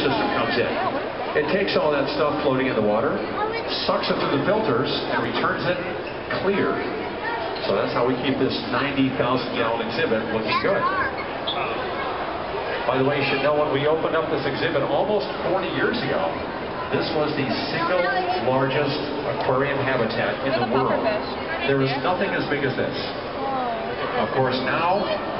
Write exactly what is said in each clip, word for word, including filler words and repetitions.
system comes in. It takes all that stuff floating in the water, sucks it through the filters, and returns it clear. So that's how we keep this ninety thousand gallon exhibit looking good. By the way, you should know when we opened up this exhibit almost forty years ago, this was the single largest aquarium habitat in the world. There is nothing as big as this. Of course, now,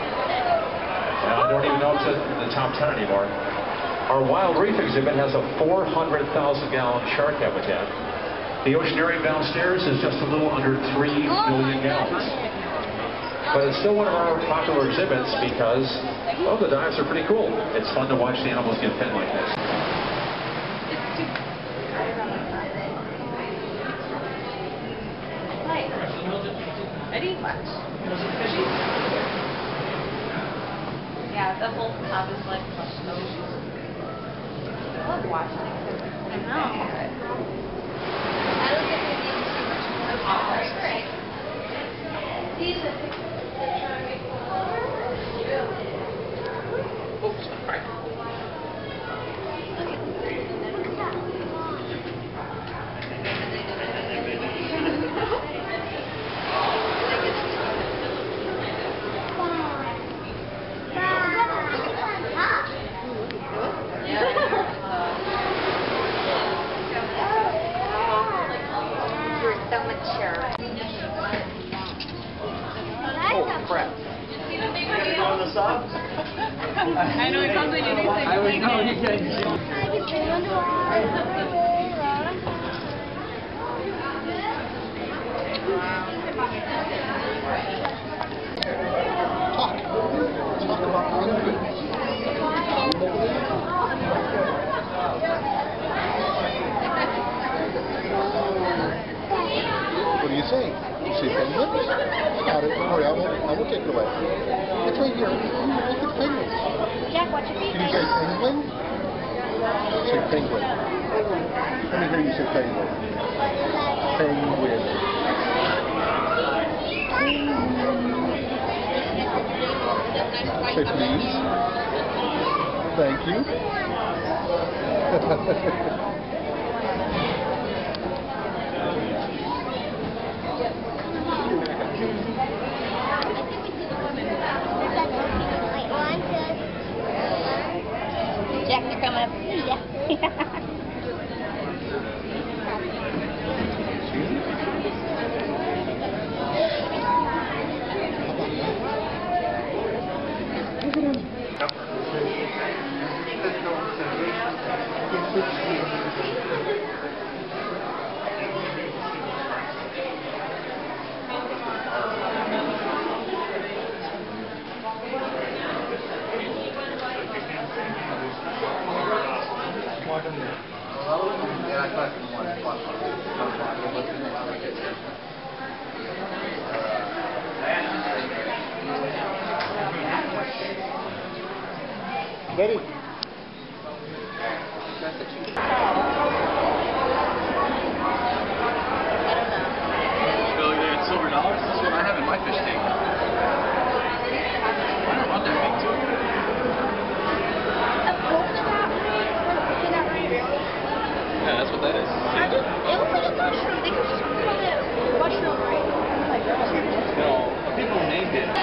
I don't even know if it's in the top ten anymore. Our Wild Reef exhibit has a four hundred thousand gallon shark habitat. The oceanarium downstairs is just a little under three million gallons. But it's still one of our popular exhibits because, well, the dives are pretty cool. It's fun to watch the animals get fed like this. Ready? Yeah, the whole top is like plush nose. I love watching it. I know. I don't think we need too much more. Oh, that's great. These are they're trying to make oops, sorry. Oh, crap. You gotta go on the sub? I know, it comes when you do things. I always know you can. Talk. Talk about penguins. What do you say? You say penguins? I got it. Don't worry. I won't, I won't take it away. It's right here. Look at penguins. Jack, watch your feet. Can you say penguin? Say penguin. Let me hear you say penguin. Penguin. Say please. Thank you. Jack, they're coming up to see ya. Ready? Billy, they had silver dollars. This is what I have in my fish tank. I don't want that big too. Yeah, that's what that is. It looks like a mushroom. They could just call it mushroom, right? No, people named it.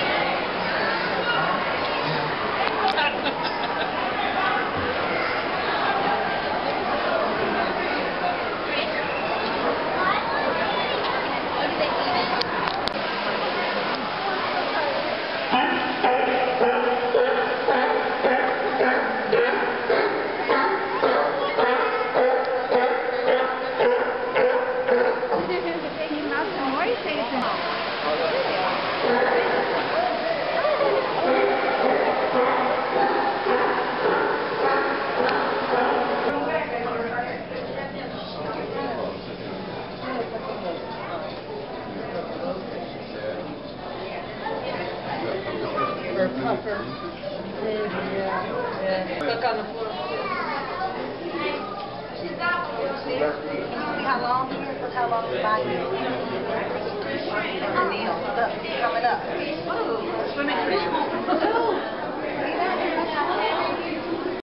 Or puffer. Yeah. Look on the floor. See how long? Look how long the body is. And the nails. Look, it's coming up. Ooh, swimming.